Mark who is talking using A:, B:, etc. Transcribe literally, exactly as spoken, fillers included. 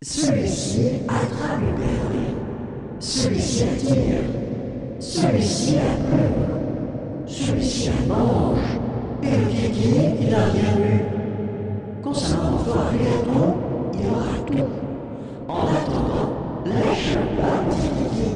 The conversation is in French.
A: Celui-ci attrape le perdu. Celui-ci attire. Celui-ci appeure. Celui-ci mange. Et le kiki, il n'a rien eu. Quand sa maman fera bientôt, il aura tout. En attendant, lâche le pas, petit kiki.